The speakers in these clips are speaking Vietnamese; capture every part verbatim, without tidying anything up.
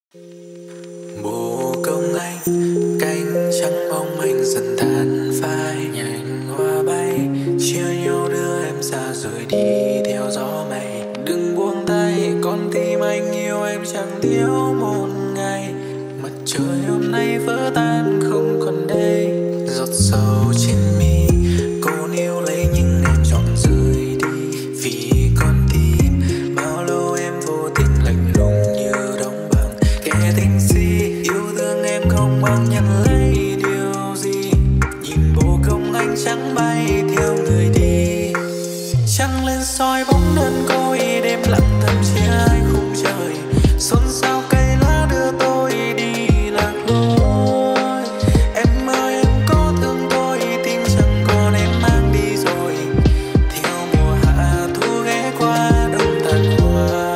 Bồ công anh, cánh trắng mong manh dần tàn phai, nhành hoa bay chia nhau đưa em xa rồi đi theo gió mây. Đừng buông tay, con tim anh yêu em chẳng thiếu một ngày. Mặt trời hôm nay vỡ tan không còn đây, giọt sầu trên mi cô níu lấy nhưng em chọn rời đi. Vì con tim bao lâu em vô tình lạnh lùng như đóng băng, kẻ tình si yêu thương em không mong nhận lấy điều gì. Nhìn bồ công anh trắng bay theo người đi, trăng lên soi bóng đơn côi đêm lặng thầm chia hai khung trời. Xôn xao cây lá đưa tôi đi lạc lối. Em ơi em có thương tôi, tim chẳng còn em mang đi rồi. Theo mùa hạ thu ghé qua đông tàn hoa.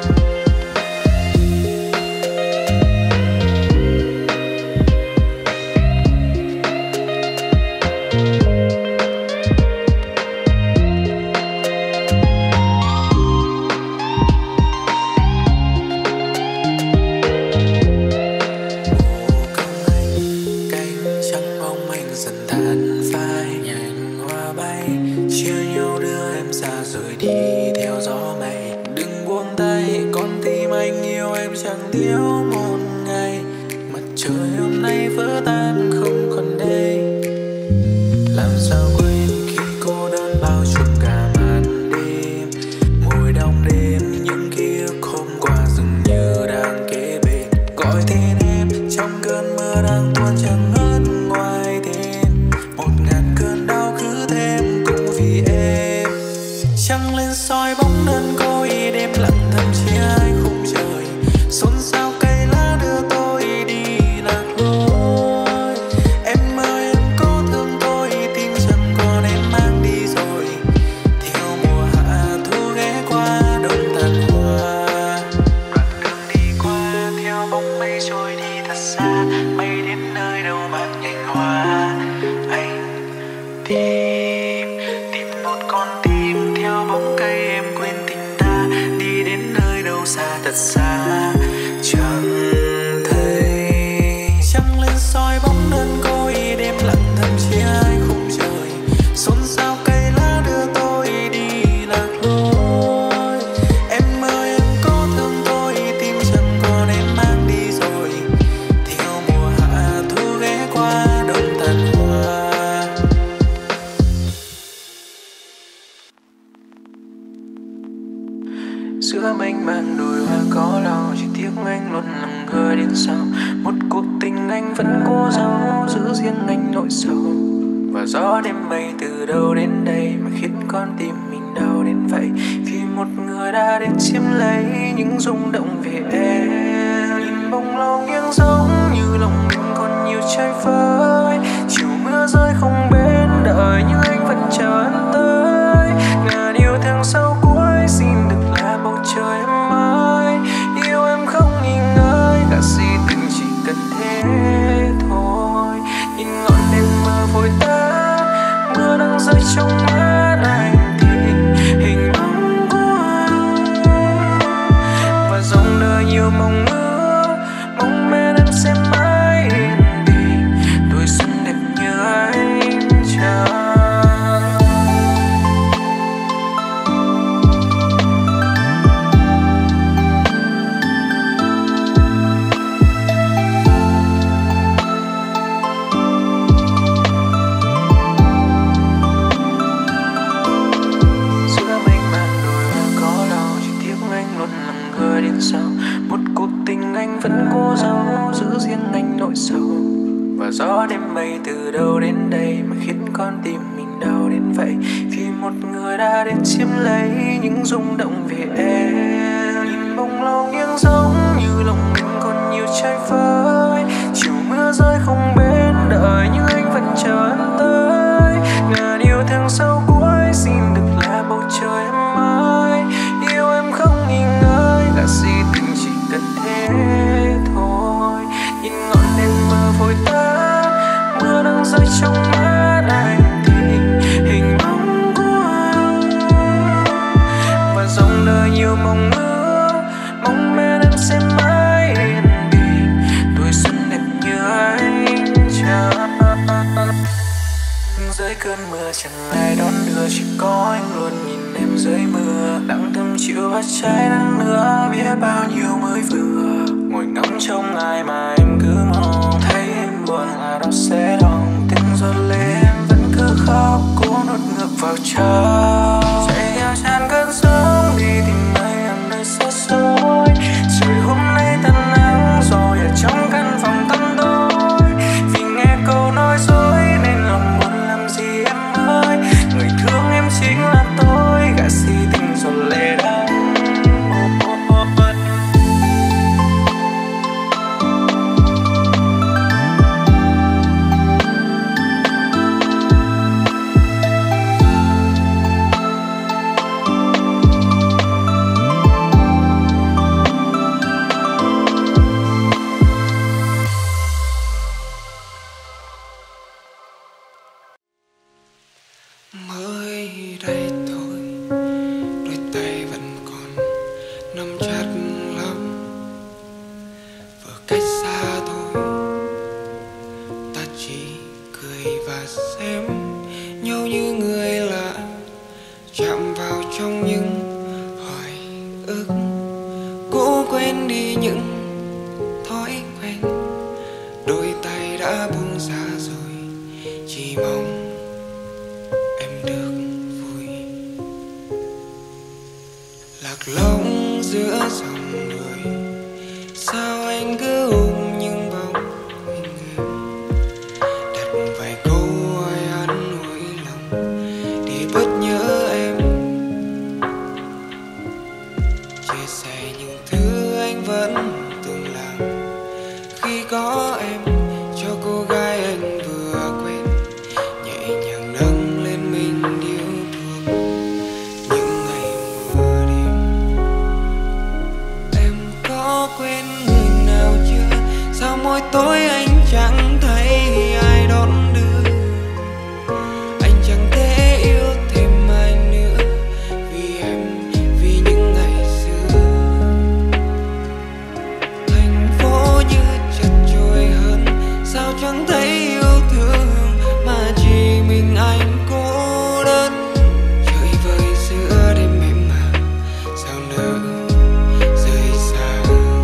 Dần tàn phai, nhành hoa bay chia nhau đưa em xa rồi đi theo gió mây. Đừng buông tay, con tim anh yêu em chẳng thiếu một ngày. Mặt trời hôm nay vỡ tan không còn đây, làm sao quên khi cô đơn bao trùm cả màn đêm. Mùi đông đêm những ký ức hôm qua dường như đang kế bên, gọi tên em trong cơn mưa đang tuôn chẳng ngớt ngoài tên. Một ngàn cơn đau cứ thêm cũng vì em. Trăng lên soi bóng đơn côi đêm lặng thầm chia hai khung trời. Xôn xao cây lá đưa tôi đi lạc lối. Em ơi em có thương tôi, tim chẳng còn em mang đi rồi. Theo mùa hạ thu ghé qua đông tàn hoa. Đoạn đường đi qua theo bóng mây trôi đi thật xa, bay đến nơi đâu mang nhành hoa. Anh tìm tìm một con tim theo bóng cây, em quên tình ta đi đến nơi đâu xa thật xa chẳng thấy. Trăng lên soi bóng đơn côi đêm lặng thầm chia hai khung trời. Xôn xao cây lá đưa tôi đi lạc lối. Em ơi em có thương tôi, tim chẳng còn em mang đi rồi. Theo mùa hạ thu ghé qua đông tàn hoa. Giữa mênh mang đồi hoa có lo, chỉ tiếc anh luôn lặng người đến sau. Một cuộc tình anh vẫn cố giấu, giữ riêng anh nỗi sầu. Và gió đêm mây từ đâu đến đây mà khiến con tim mình đau đến vậy. Vì một người đã đến chiếm lấy những rung động về em. Nhìn bóng lâu nghiêng giống như lòng mình còn nhiều chơi vơi. Chiều mưa rơi không bên đợi nhưng anh vẫn chờ anh tới. Ngàn yêu thương sau cuối xin được là bầu trời em ơi. Yêu em không nghi ngơi, cả si tình chỉ cần thế thôi. Nhìn ngọn đèn mờ vội tắt, mưa đang rơi trong mắt anh thì hình bóng của anh. Và dòng đời nhiều mong ước, mong men em sẽ mãi yên bình. Tuổi xuân đẹp như anh chàng. Một cuộc tình anh vẫn cố giấu, giữ riêng anh nỗi sầu. Và gió đêm mây từ đâu đến đây mà khiến con tim mình đau đến vậy. Vì một người đã đến chiếm lấy những rung động về em. Nhìn bóng lâu nghiêng giống như lòng mình còn nhiều chơi vơi. Chiều mưa rơi không bên đợi nhưng anh vẫn chờ anh tới. Ngàn yêu thương sau cuối xin được là bầu trời em ơi. Yêu em không nghi ngơi, cả si tình chỉ cần thế thôi. Nhìn ngọn đèn mờ vội tắt, mưa đang rơi trong mắt anh thì hình bóng của anh. Và dòng đời nhiều mong ước, mong men em sẽ mặt trái nắng nữa, biết bao nhiêu mới vừa ngồi ngắm trong ngày mà em cứ mong thấy em buồn là nó sẽ đong. Tiếng giọt lệ em vẫn cứ khóc, cố nuốt ngược vào trong. Chạy theo tràn cơn sóng đi tìm ai ở nơi xa xôi. Rồi hôm nay tan nắng rồi ở trong căn phòng tăm tối. Vì nghe câu nói dối nên lòng buồn làm gì em ơi. Người thương em chính là tôi, gã si tình giọt lệ đắng. Mới đây thôi, đôi tay vẫn còn nắm chặt lắm. Vừa cách xa thôi, ta chỉ cười và xem nhau như người lạ, chạm vào trong những hồi ức, cố quên đi những thói quen. Đôi tay đã buông ra rồi, chỉ mong được vui. Lạc lõng giữa dòng người, sao anh cứ ôm những bóng hình em. Đặt vài câu hỏi an ủi lòng để bớt nhớ em. Chia sẻ những thứ anh vẫn từng làm khi có em, cho cô gái anh vừa quen. Nhẹ nhàng nâng lên mình yêu thương những ngày mưa đêm. Em có quên người nào chưa? Sao mỗi tối anh chẳng thấy ai đón đưa. Anh chẳng thể yêu thêm ai nữa vì em, vì những ngày xưa. Thành phố như chật chội hơn, sao chẳng thấy yêu thương mà chỉ mình anh cô đơn. Trời vơi giữa đêm em mà sao nỡ rời xa.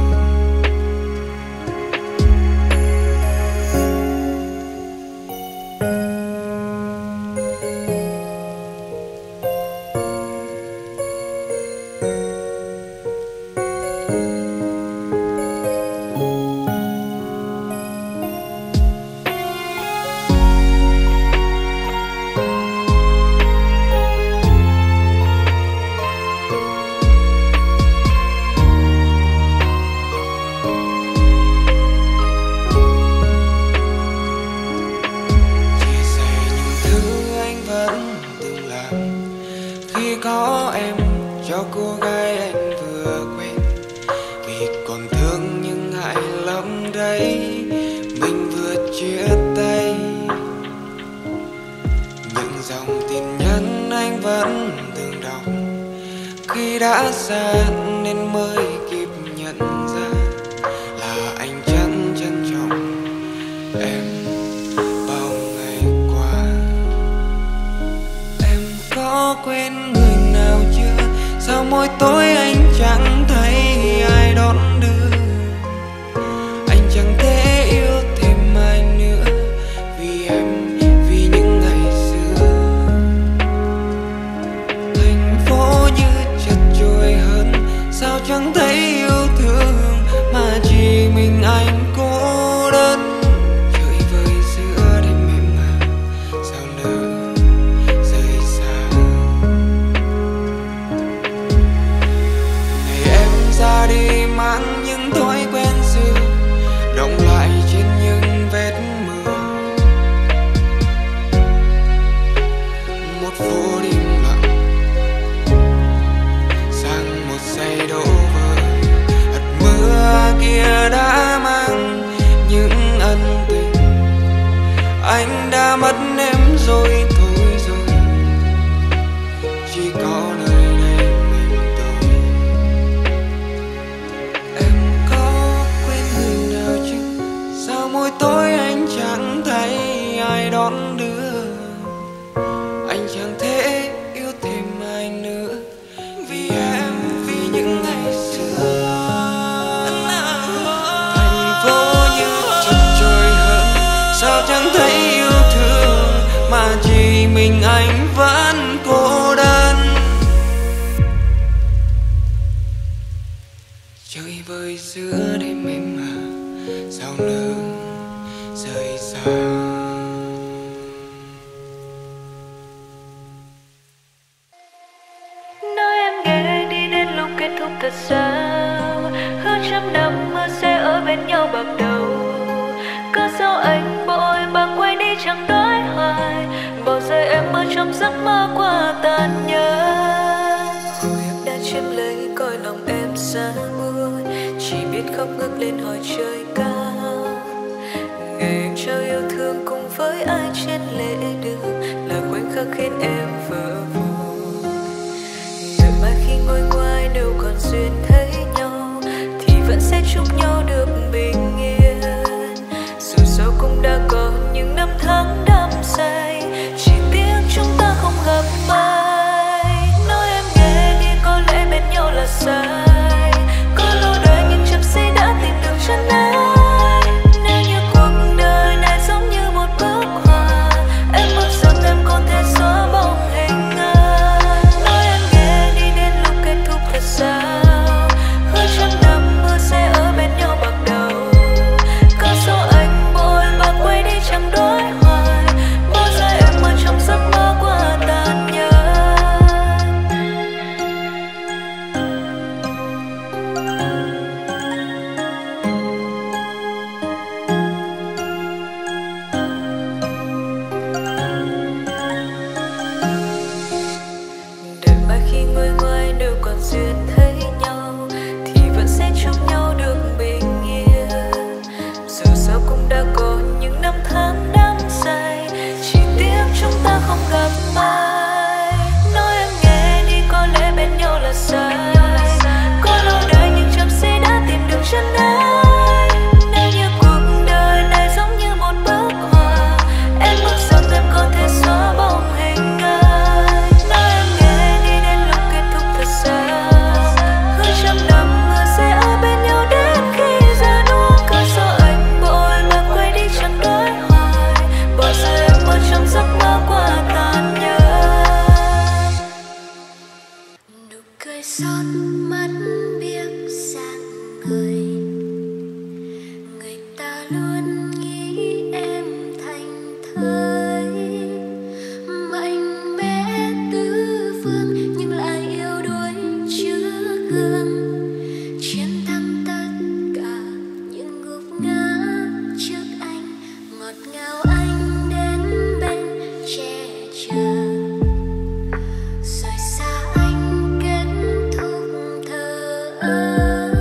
Chia sẻ những thứ anh vẫn từng làm khi có em, cho cô gái anh vừa quen. Vì còn thương nhưng ngại lắm đấy, mình vừa chia tay. Những dòng tin nhắn anh vẫn từng đọc khi đã xa nên mới kịp nhận ra là anh chẳng trân trọng em bao ngày qua. Em có quên người nào chưa? Sao mỗi tối anh chẳng thấy ai đón đưa. Anh chẳng thể yêu thêm ai nữa vì em, vì những ngày xưa. Thành phố như chật chội hơn, sao chẳng thấy chỉ mình anh vẫn cô đơn. Chơi vơi giữa đêm em mà sao lưng rời xa. Nói em nghe đi đến lúc kết thúc thật sao, hơn trăm năm mơ sẽ ở bên nhau bằng đầu. Cớ sao anh bội bạc quay đi chẳng nói hoài, bao giờ em mơ trong giấc mơ qua tàn nhẫn. Hồi em đã chiếm lấy coi lòng em xa buồn, chỉ biết khóc ngước lên hỏi trời cao. Ngày em trao yêu thương cùng với ai trên lễ đường là khoảnh khắc khiến em vỡ vụn. Đợi mai khi ngồi ngoài nếu còn duyên thấy nhau thì vẫn sẽ chúc nhau được bình yên. Dù sao cũng đã có những năm tháng đắm say, chỉ tiếc chúng ta không gặp mai. Nói em nghe đi có lẽ bên nhau là sai, có lâu đời nhưng chậm say đã tìm được chân ái. Nếu như cuộc đời này giống như một bức họa, em mong rằng em có thể xóa bóng hình ai. Nói em nghe đi đến lúc kết thúc thật sao, hơn trăm năm mơ sẽ ở bên nhau bằng đầu. Có số anh bội bạc quay đi chẳng đối hoài, bao giờ em mơ trong giấc mơ qua tàn nhẫn. Đợi mai khi ngồi ngoài nếu còn duyên thấy nhau thì vẫn sẽ chúc nhau được bình yên. Dù sao cũng đã có những năm tháng đắm say, chỉ tiếc chúng ta không gặp mai. Nói em nghe đi có lẽ bên nhau là sai, có lâu đời nhưng chậm say đã tìm được chân ái. Nếu như cuộc đời này giống như một bức họa, em mong rằng em có thể xóa bóng hình ai. Nói em nghe đi đến lúc kết thúc thật sao, hơn trăm năm mơ sẽ ở bên nhau đến khi già nua. Cớ sao anh bội bạc quay đi chẳng đối hoài, bao giờ em mơ trong giấc mơ qua tàn nhẫn. Nụ cười son mắt biếc sang người, người ta luôn nghĩ em thành thơi, mạnh mẽ tứ phương nhưng lại yếu đuối chưa gương, chiến thắng tất cả những gục ngã trước anh. Ngọt ngào anh đến bên che chở, rồi xa anh kết thúc thờ ơ.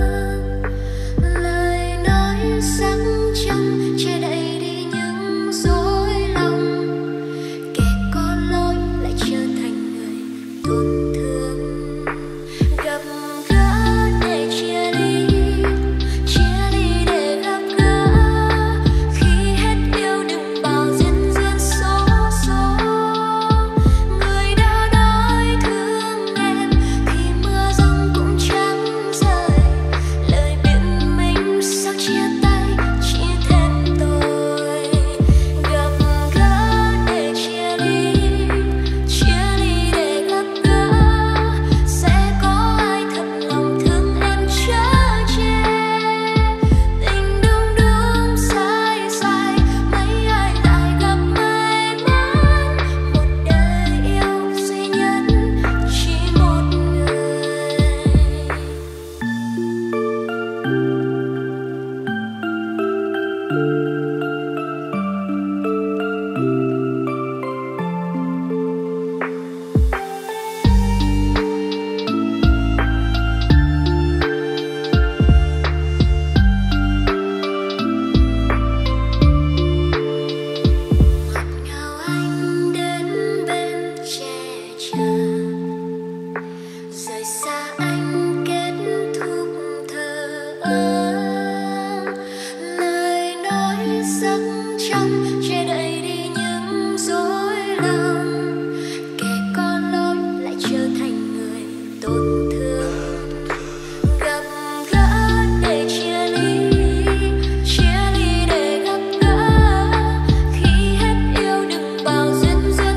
Lời nói sắc trong che đậy đi những dối lòng, kẻ có lỗi lại trở thành người tổn thương. Gặp gỡ để chia ly, chia ly để gặp gỡ. Khi hết yêu đừng bao duyên duyên số số. Người đã nói thương em thì mưa giông cũng chẳng rơi. Lời biện minh sao chia tay chỉ thêm tôi. Gặp gỡ để chia ly, chia ly để gặp gỡ. Sẽ có ai thật lòng thương em chở che. Tình đúng đúng sai sai, mấy ai lại gặp may mắn. Một đời yêu duy nhất chỉ một người. Ngọt ngào anh đến bên che chở, rời xa anh kết thúc thờ ơ. Lời nói sắc trong che đậy đi những dối lòng, kẻ có lỗi lại trở thành người tổn thương. Gặp gỡ để chia ly, chia ly để gặp gỡ. Khi hết yêu đừng bao duyên duyên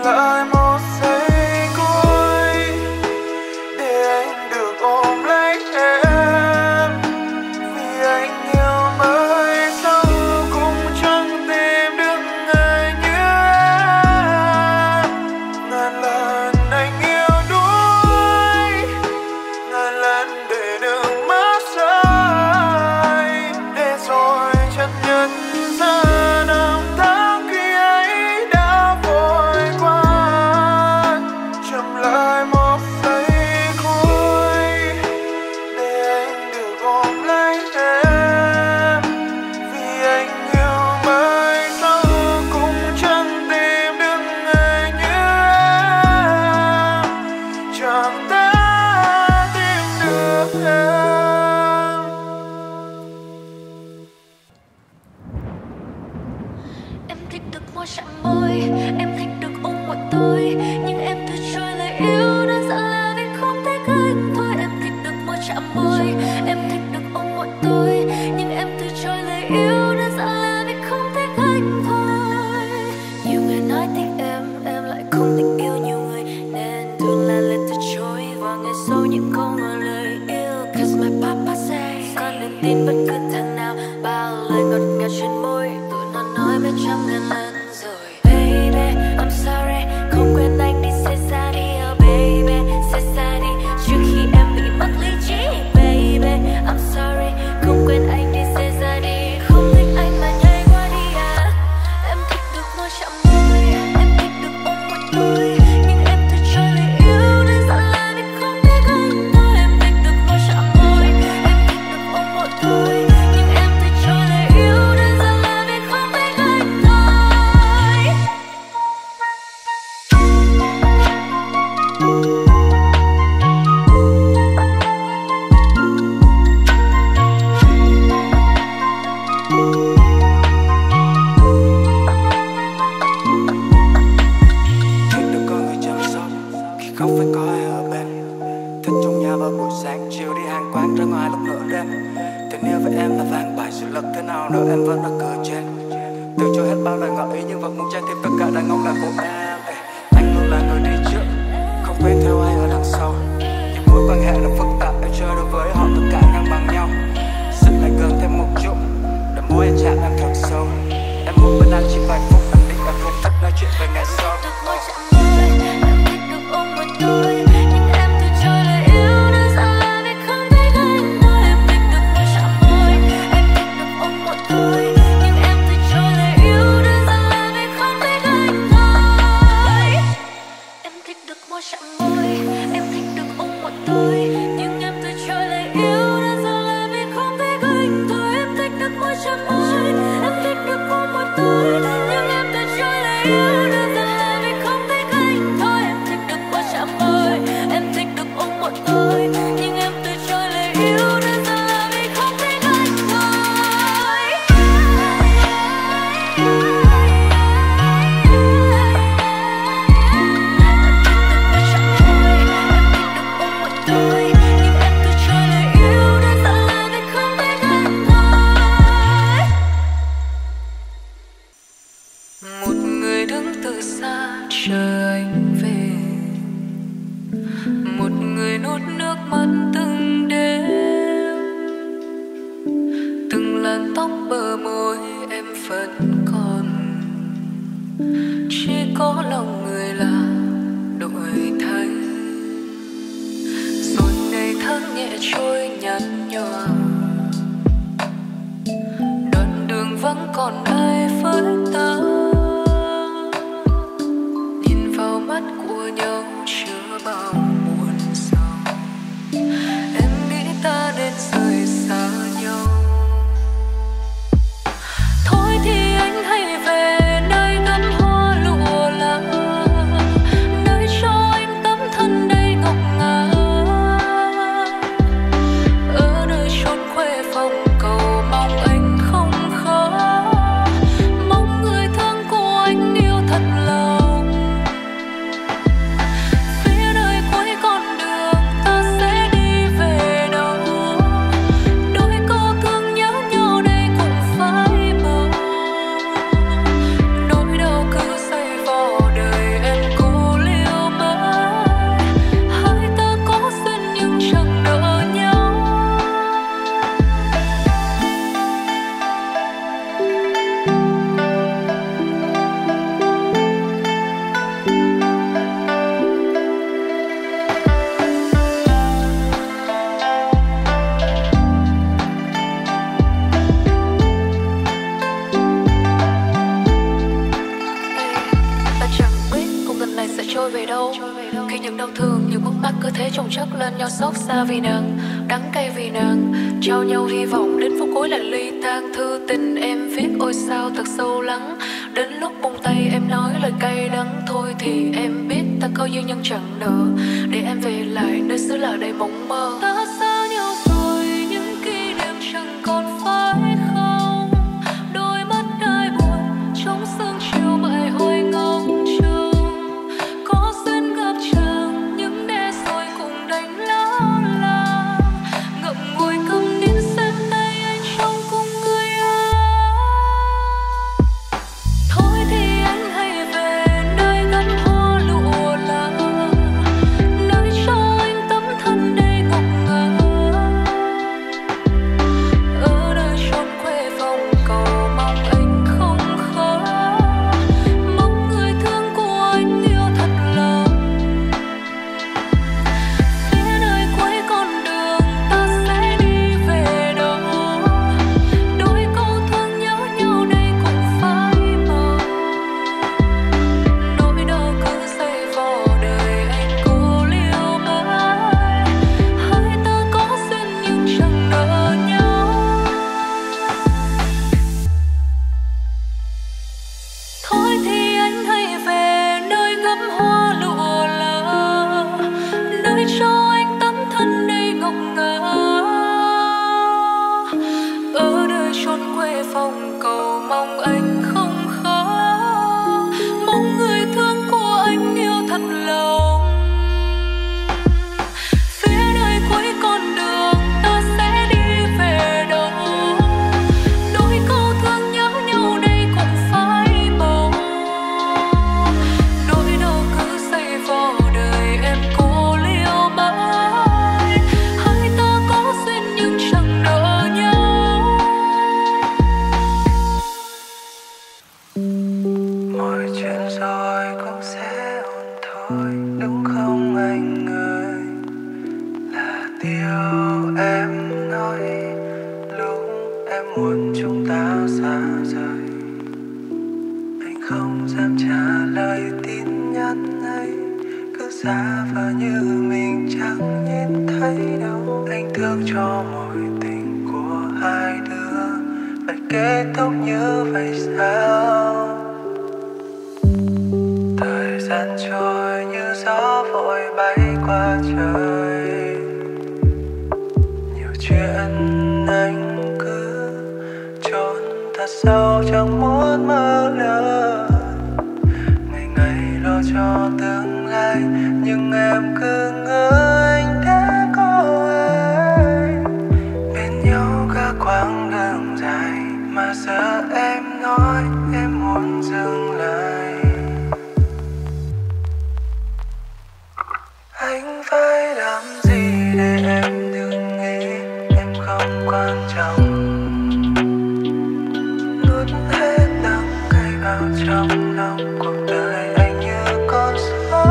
lại một giây cuối để anh được ôm lấy em, vì anh yêu mãi sau cũng chẳng tìm được người như em. Ngàn lần anh yêu đuối, ngàn lần để nước mắt rơi, để rồi chợt nhận ra năm tháng khi ấy đã vội qua. Chậm lại một giây cuối để anh được ôm lấy em, vì anh yêu mãi sau cũng chẳng tìm được người như em, chẳng thể tìm được em. Em thích được môi chạm môi, em thích được ôm một tôi, nhưng em từ chối lời yêu đơn giản là vì không thích anh thôi. Em thích được môi chạm môi, em thích được ôm một tôi, nhưng em từ chối lời yêu đơn giản là vì không thích anh thôi. Nhiều người nói thích em, em lại không thích yêu nhiều người, nên thường là lời từ chối và nghe sâu những câu ngỏ lời yêu. Cause my papa say, con đừng tin bất cứ thằng nào bao lời ngọt ngào trên môi, tụi nó nói mấy trăm ngàn lần rồi. Baby, I'm sorry, không quên anh đi say xa đi, oh baby, say xa đi trước khi em bị mất lý trí. Baby, I'm sorry, không quên anh đi say xa đi, không thích anh mà nhảy qua đi à. Em thích được môi chạm môi, em thích được ôm một tôi, nhưng em từ chối lời yêu đơn giản là vì không thích anh thôi. Em thích được môi chạm môi, em thích được ôm một tôi, nhưng em từ chối lời yêu đơn giản là vì không thích anh thôi. Thích được có người chăm sóc khi không phải có ai ở bên, thức trong nhà vào buổi sáng, chiều đi hàng quán, ra ngoài lúc nửa đêm. Tình yêu với em là vàng bài, sự lực thế nào nữa em vẫn là cờ trên. Từ chối hết bao lời ngỏ ý nhưng vẫn muốn trái tim tất cả đàn ông là của em. Ê, anh luôn là người đi trước, không quên theo ai ở đằng sau. Những mối quan hệ là phức tạp, em chơi được với họ tất cả ngang bằng nhau. Sức lại gần thêm một chút, để môi em chạm em thật sâu. Em muốn bên anh chỉ vài phút, em định em không thích nói chuyện về ngày sau. Được môi chạm môi, em thích được ôm một tôi, nhưng em từ chối lời yêu đơn giản là vì không thích anh thôi. Em thích được môi chạm môi, em thích được ôm một tôi, nhưng em từ chối lời yêu đơn giản là vì không thích anh thôi. Em thích được môi chạm môi, em thích được ôm một tôi, nhưng em từ chối lời yêu đơn giản là vì không thích anh thôi. Em thích được môi chạm môi, em thích được ôm một tôi, nhưng em từ chối lời yêu đơn giản là vì không thích anh thôi. Em thích được môi chạm môi, em thích được ôm một tôi, nhưng em từ chối lời yêu đơn giản là vì không thích anh thôi. Một người đứng từ xa chờ anh về, một người nuốt nước mắt từng đêm, từng làn tóc bờ môi em vẫn còn, chỉ có lòng người là đổi thay. Rồi ngày tháng nhẹ trôi nhạt nhòa, đoạn đường vẫn còn ai với ta. Nhìn vào mắt của nhau chứa bao buồn sầu, em nghĩ ta nên rời xa nhau. Thôi thì anh hãy về nơi ngắm hoa lụa lá, nơi cho anh tấm thân đầy ngọc ngà. Ở nơi chốn khuê phòng cầu mong anh không khó, mong người thân trôi về đâu. Khi những đau thương, những mất mát cứ thế chồng chất lên nhau, xót xa vì nàng, đắng cay vì nàng, trao nhau hy vọng đến phút cuối là ly tan. Thư tình em viết ôi sao thật sâu lắng, đến lúc buông tay em nói lời cay đắng. Thôi thì em biết ta có duyên nhưng chẳng nợ, để em về lại nơi xứ lạ đầy mộng mơ. Ta xa nhau rồi, những kỷ niệm chẳng còn phải không, đôi mắt ai buồn trong sương chiều bại hồi ngóng trông. Có duyên gặp chàng nhưng để rồi cùng đành lá làng, ngậm ngùi câm nín xem tay anh trong cùng người ai. Thôi thì anh hãy về nơi ngắm hoa lụa là nơi cho anh tấm thân đầy ngọc ngà. Ở nơi chốn quê phong cầu mong anh không khó, mong người thương của anh yêu thật lòng. Phía nơi cuối con đường ta sẽ đi về đâu, đôi câu thương nhớ nhau đây cũng phai màu. Nỗi đau cứ dày vò đời anh cô liêu mãi, hai ta có duyên nhưng chẳng nợ nhau. Thôi thì anh hãy về nơi ngắm hoa lụa là nơi cho anh tấm thân đầy ngọc ngà. Ở nơi chốn quê phong cầu mong anh không khó, mong người thương của anh yêu thật lòng. Phía nơi cuối con đường ta sẽ đi về đâu, đôi câu thương nhớ nhau đây cũng phai màu. Nỗi đau cứ dày vò đời em cô liêu mãi, hai ta có duyên nhưng chẳng nợ nhau. Mọi chuyện rồi cũng sẽ ổn thôi, đúng không anh ơi? Là điều em nói lúc em muốn chúng ta xa rời. Anh không dám trả lời tin nhắn ấy, cứ giả vờ như mình chẳng nhìn thấy đâu. Anh thương cho mối tình của hai đứa phải kết thúc như vậy sao? Thời gian trôi như gió vội bay qua trời, nhiều chuyện anh cứ trốn thật sâu chẳng muốn mơ lớn. Ngày ngày lo cho tương lai nhưng em cứ ngỡ anh đã có ai, bên nhau cả quãng đường dài mà giờ em nói em muốn dừng lại. Anh phải làm gì để em đừng nghĩ em không quan trọng, nuốt hết đắng cay vào trong lòng. Cuộc đời anh như con số,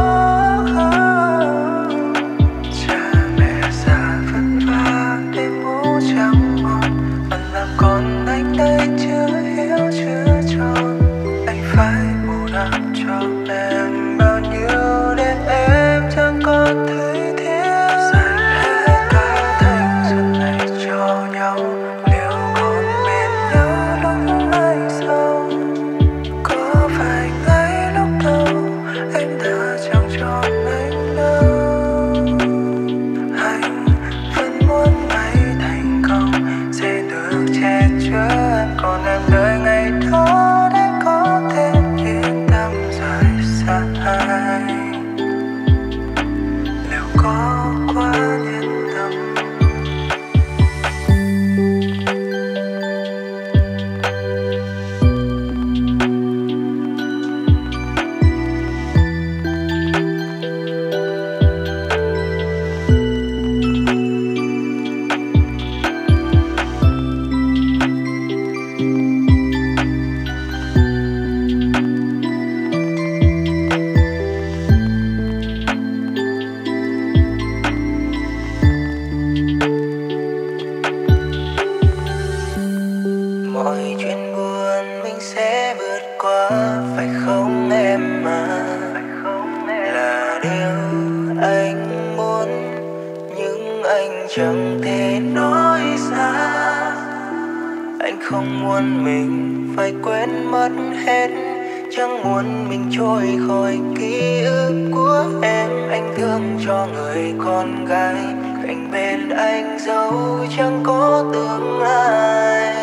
cha mẹ già vất vả để ngủ chẳng ngon, phần làm con anh đây chưa hiểu chưa tròn. Anh phải bù đắp cho em bao nhiêu để em chẳng còn thấy thiếu. Dành hết cả thanh xuân này cho nhau, liệu còn bên nhau lúc mai sau? Có phải ngay lúc đầu em đã chẳng chọn anh đâu? Anh vẫn muốn mãi thành công, sẽ được che chở em, còn em đợi ngày đó để có thể yên tâm rời xa. chẳng thể nói ra. Anh không muốn mình phải quên mất hết, chẳng muốn mình trôi khỏi ký ức của em. Anh thương cho người con gái cạnh bên anh dẫu chẳng có tương lai.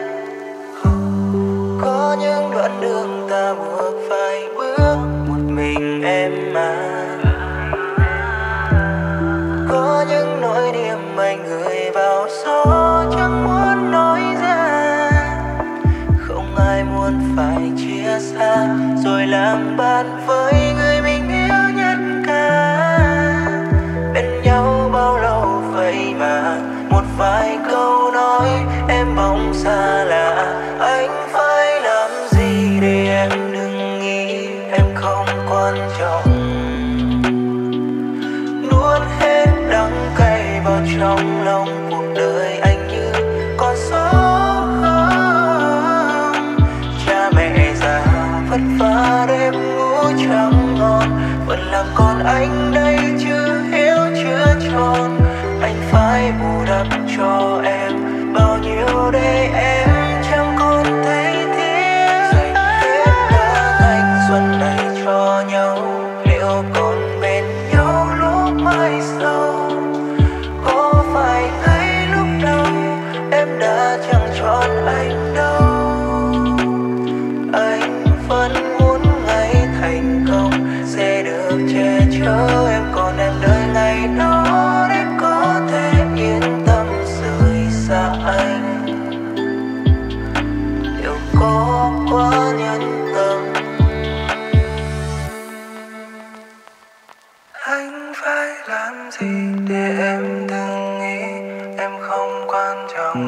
Có những đoạn đường ta buộc phải bước một mình em mà. Có những nỗi niềm anh gửi vào gió chẳng muốn nói ra. Không ai muốn phải chia xa rồi làm bạn với người mình yêu nhất cả. Bên nhau bao lâu vậy mà một vài câu nói em bỗng xa lạ. Anh phải làm gì để em đừng nghĩ em không quan trọng. Nuốt hết đắng cay vào trong lòng, cuộc đời anh như con số không. Cha mẹ già vất vả đêm ngủ chẳng ngon, vẫn là con anh đây chưa hiểu chưa tròn. Anh phải bù đắp cho em bao nhiêu để em chẳng còn thấy tiếc. Dành hết cả thanh xuân này cho nhau, liệu còn bên nhau lúc mai sau? Có phải ngay lúc đầu em đã chẳng chọn anh đâu? Anh vẫn muốn ngày thành công sẽ được che chở em, còn em đợi ngày đó để có thể yên tâm rời xa anh. Liệu có quá nhân tâm? Anh phải làm gì để em đừng nghĩ em không quan trọng.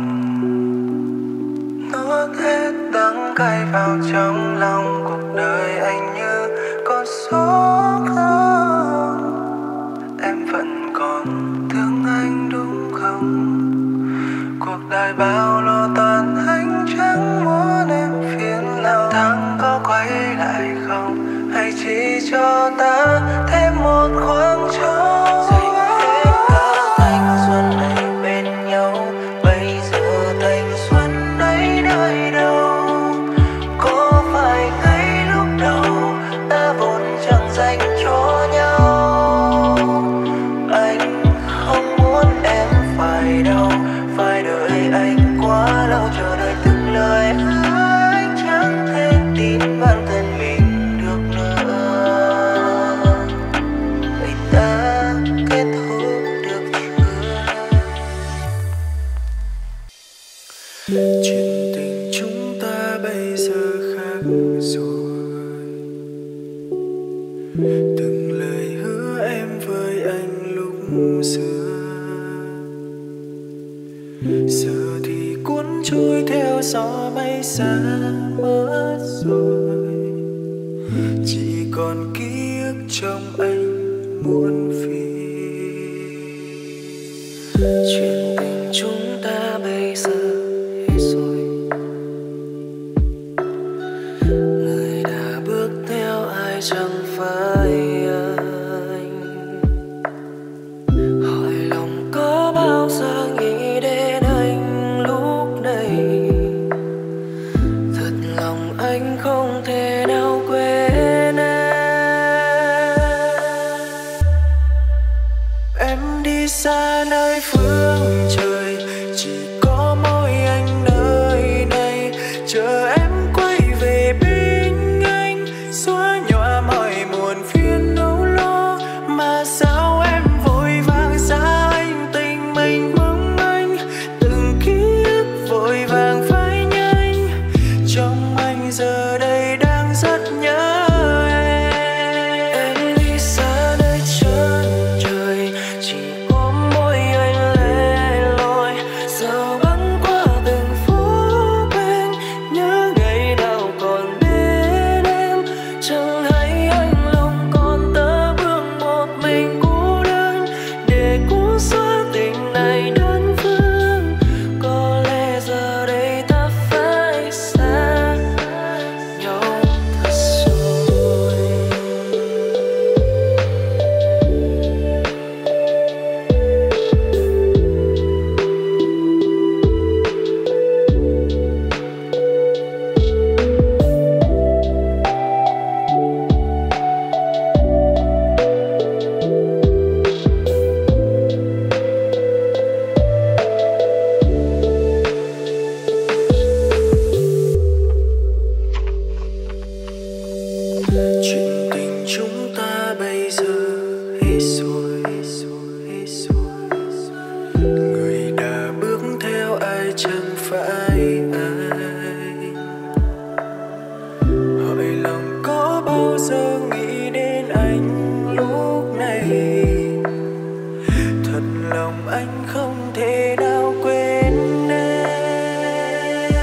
Nuốt hết đắng cay vào trong lòng, cuộc đời anh như con số không. Em vẫn còn thương anh đúng không? Cuộc đời bao lo toan anh chẳng muốn em phiền lòng. Tháng có quay lại không, hay chỉ cho ta thêm một khoảng trống? Dành hết cả thanh xuân này bên nhau, bây giờ thanh xuân ấy nơi đâu? Có phải ngay lúc đầu ta vốn chẳng dành cho nhau? Anh không muốn em phải đau, phải đợi anh quá lâu, chờ đợi từng lời hứa anh chẳng thể tin bản thân mình được nữa. Vậy ta kết thúc được chưa? Chuyện tình chúng ta bây giờ khác rồi. Từng lời hứa em với anh lúc xưa giờ thì cuốn trôi theo gió bay xa mất rồi. Chỉ còn ký ức trong anh muôn phiền. Chuyện tình chúng ta bây giờ hết rồi. Người đã bước theo ai chẳng phải anh. Hỏi lòng có bao giờ nghĩ đến anh lúc này. Thật lòng anh không thể nào quên em. Em đi xa nơi phương trời, chỉ có mỗi anh nơi này. Chờ em quay về bên anh, xóa nhòa mọi muộn phiền âu lo. Mà sao em vội vàng xa anh, tình mình mong manh, từng ký ức vội vàng phai nhanh. Trong anh giờ đây đang rất nhớ em. Em đi xa nơi chân trời, chỉ có mỗi anh lẻ chúng ta bây giờ hết rồi. Người đã bước theo ai chẳng phải ai. Hỏi lòng có bao giờ nghĩ đến anh lúc này. Thật lòng anh không thể nào quên em.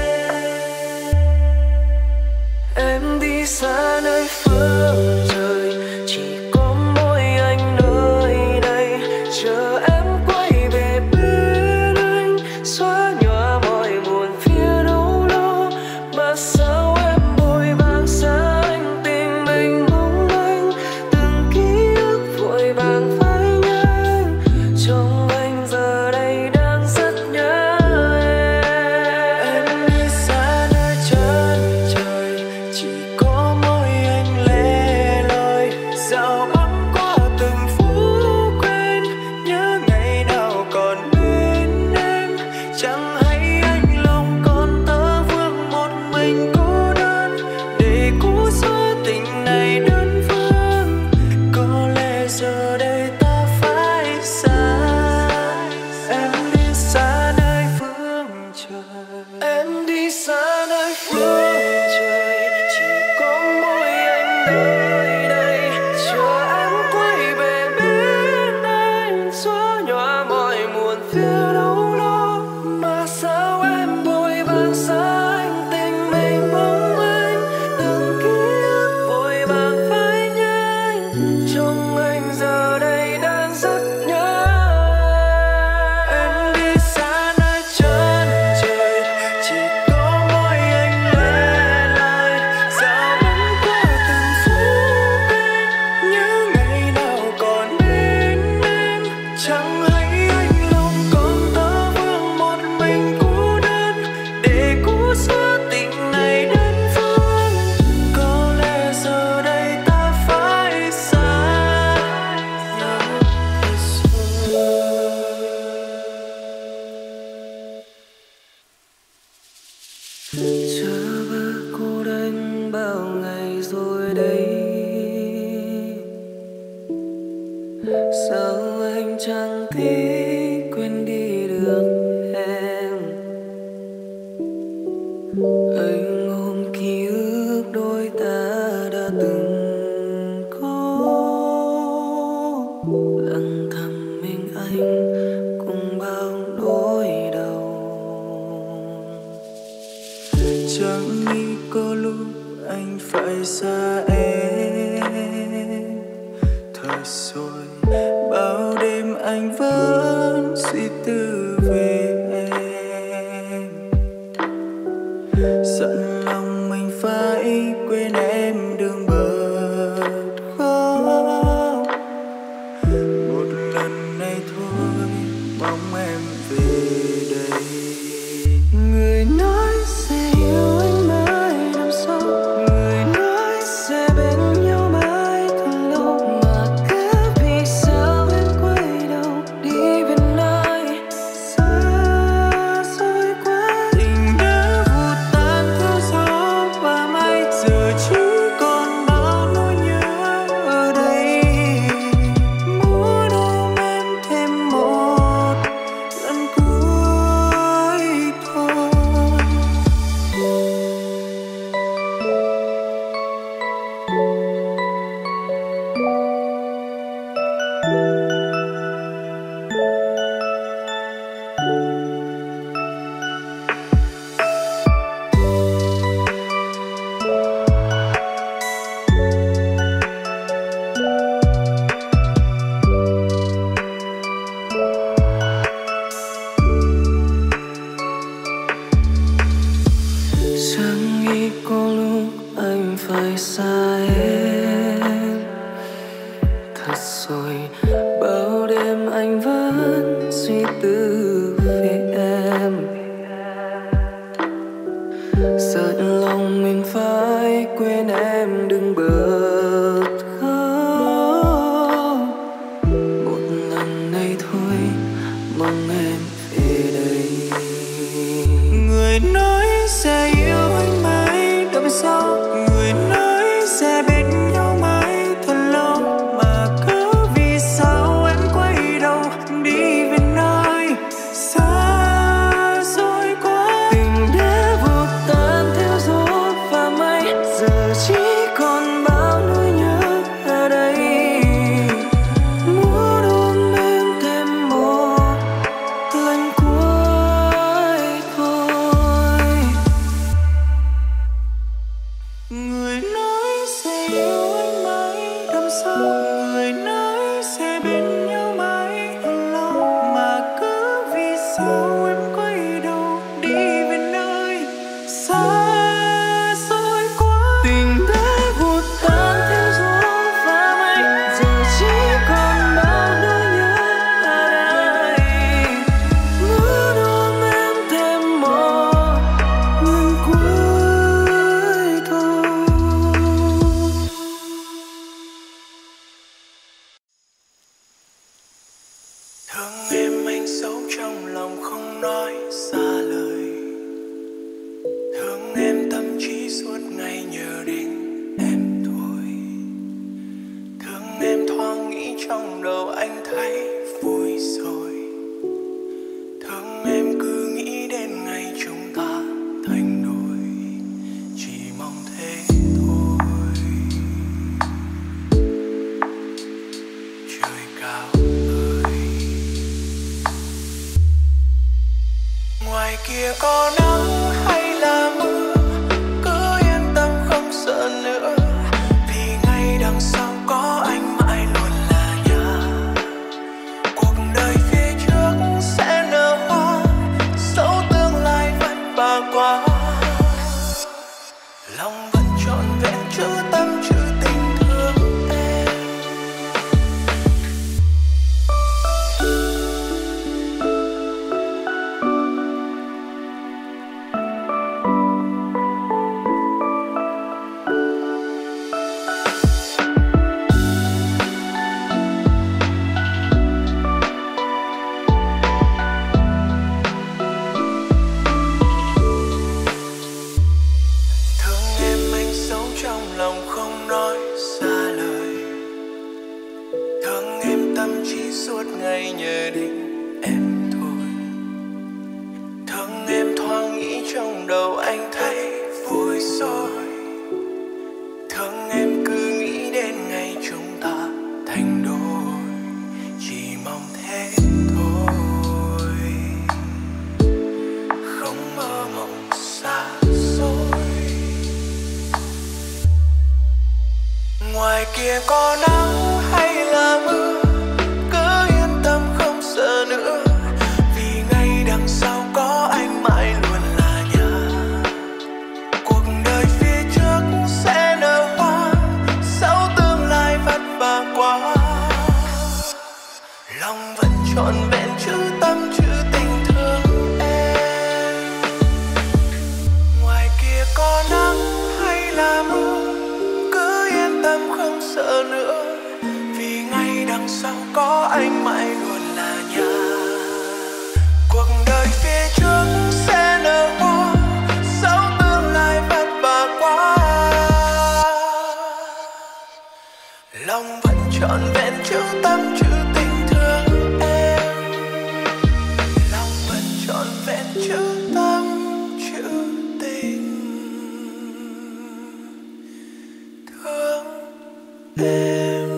Em đi xa nơi phương trời, chỉ có mỗi anh nơi đây. Chờ em quay về bên anh, xóa nhòa mọi buồn phía đâu đó. Mà sao em vội vàng xa anh, tình mình mong manh. Từng ký ức vội vàng phai nhanh, trong anh giờ đây đang rất nhớ em. Em đi xa nơi chân trời, chỉ có mỗi anh lẻ loi. Dạo băng qua từng phút quên, nhớ ngày nào còn bên em. Chẳng hay anh lòng còn tơ vương một mình cô đơn, để cố xóa tình này đơn phương. Có lẽ giờ đây ta phải xa. Em đi xa nơi phương trời, em đi xa nơi phương trời, chỉ có mỗi anh nơi đây. Chờ em quay về bên anh, xóa nhòa mọi muộn phiền đâu đó. Mà sao em vội vàng xa anh, tình mình mong manh. Từng ký ức vội vàng phai nhanh, trong anh giờ đây đang rất nhớ em. Đi xa nơi chân trời, chỉ có mỗi anh lẻ loi. Dạo băng qua từng phút quên, nhớ ngày nào còn bên em. Chẳng hay anh lòng còn tơ vương một mình cô đơn, để cố xóa tình này đơn phương. Có lẽ giờ đây ta phải xa nhau thật rồi. Chờ ba cô đơn bao ngày rồi đây. Sao anh chẳng thể quên đi được em. Anh ôm ký ức đôi ta đã từng có, lặng thầm mình anh cùng bao nỗi đau. Chẳng nghĩ có lúc anh phải xa em. Thôi rồi, bao đêm anh vẫn suy tư về em. Giận lòng mình phải quên em đường bật khóc. Một lần này thôi, mong em về đây. Người nói sẽ yêu anh mãi năm sau, người nói sẽ bên nhau mãi thật lâu. Mà cứ vì sao em quay đầu đi sao người nói sẽ bên nhau mãi lâu mà cứ vì sao em quay đầu đi về nơi xa xôi quá. Tình đã vụt tan theo gió và mây, giờ chỉ còn bao nỗi nhớ ở đây. Muốn ôm em thêm một lần cuối thôi. Thương em anh giấu trong lòng không nói ra lời. Thương em tâm trí suốt ngày nhớ đến em thôi. Thương em thoáng nghĩ trong đầu anh thấy vui rồi. Thương em cứ nghĩ đến ngày chúng ta thành đôi, chỉ mong thế thôi. Trời cao ơi, ngoài kia có nắng hay là mưa, cứ yên tâm không sợ nữa, vì ngày đằng sau có anh mãi luôn là nhà. Cuộc đời phía trước sẽ nở hoa, dẫu tương lai vất vả quá. Lòng vẫn trọn vẹn chữ tâm chữ tình thương em. Thương em anh giấu trong lòng không nói ra lời. Thương em tâm trí suốt ngày nhớ đến em thôi. Thương em thoáng nghĩ trong đầu anh thấy vui rồi. Thương em cứ nghĩ đến ngày chúng ta thành đôi, chỉ mong thế thôi. Không mơ mộng xa xôi. Ngoài kia có nắng hay là mưa, cứ yên tâm không sợ nữa, vì ngày đằng sau có anh mãi luôn là nhà. Cuộc đời phía trước sẽ nở hoa, dẫu tương lai vất vả quá. Lòng vẫn trọn vẹn chữ tâm chữ tình thương em. Ngoài kia có nắng hay là mưa, cứ yên tâm không sợ nữa, vì ngày đằng sau có anh mãi luôn là nhà. Cuộc đời phía trước sẽ nở hoa, dẫu tương lai vất vả quá. Lòng vẫn trọn vẹn chữ tâm chữ tình thương em. Lòng vẫn trọn vẹn chữ tâm chữ tình thương em.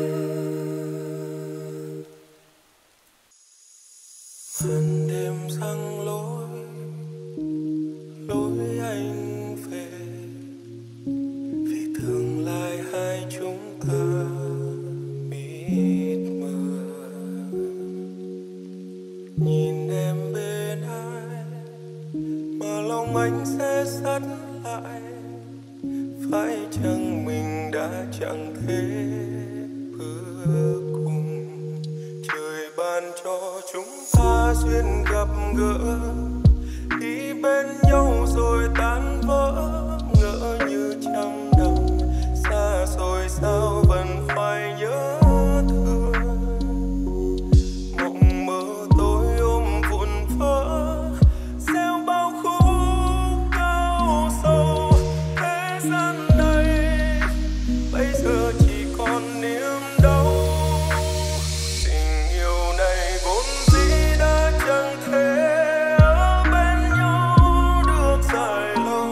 Màn đêm răng lối, lối anh về, vì tương lai hai chúng ta mịt mờ. Nhìn em bên ai mà lòng anh sẽ sắt lại, phải chăng mình đã chẳng thể bước cùng. Trời ban cho chúng ta duyên gặp gỡ, đi bên nhau rồi tan vỡ, ngỡ như trăm năm xa rồi sao vẫn phải nhớ thương. Mộng mơ tôi ôm vụn vỡ, gieo bao khúc cao sâu. Thế gian này bây giờ chỉ còn niềm đau. Tình yêu này vốn dĩ đã chẳng thể ở bên nhau được dài lâu.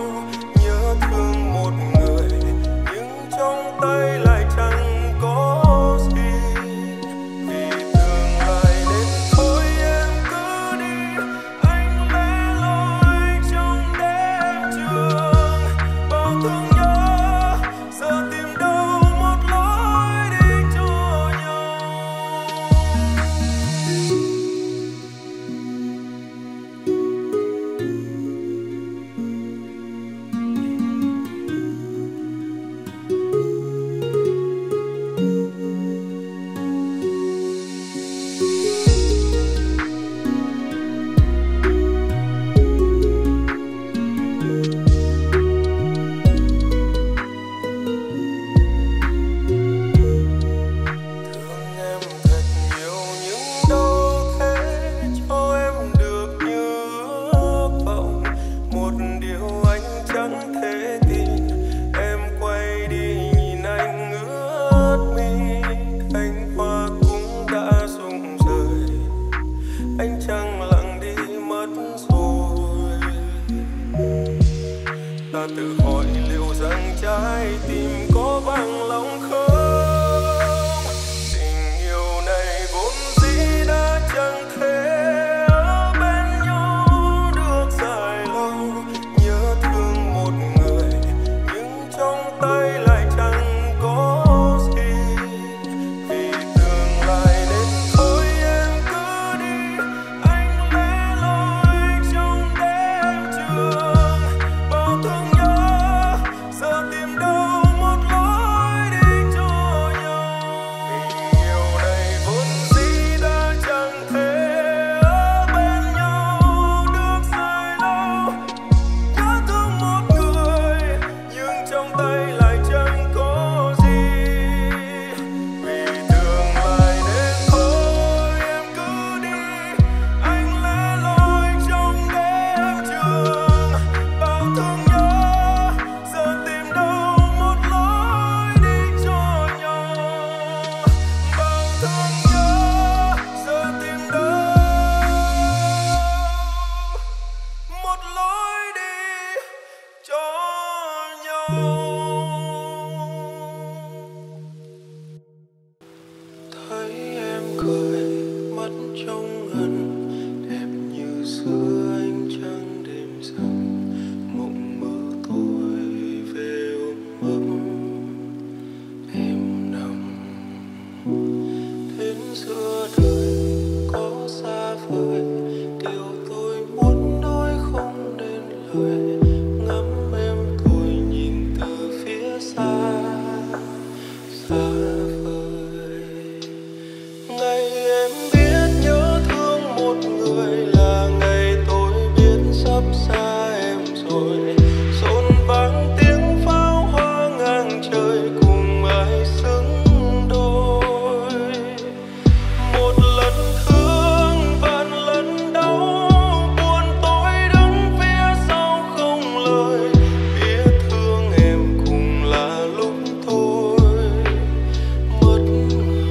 đến giữa đời có xa vời, điều tôi muốn nói không nên lời, ngắm em tôi nhìn từ phía xa xa vời. Ngày em biết nhớ thương một người là ngày tôi biết sắp xa em rồi, rộn vang tiếng pháo hoa ngang trời cùng ai xứng đôi. Một lần thương vạn lần đau, buồn tôi đứng phía sau không lời, biết thương em cùng là lúc tôi mất người.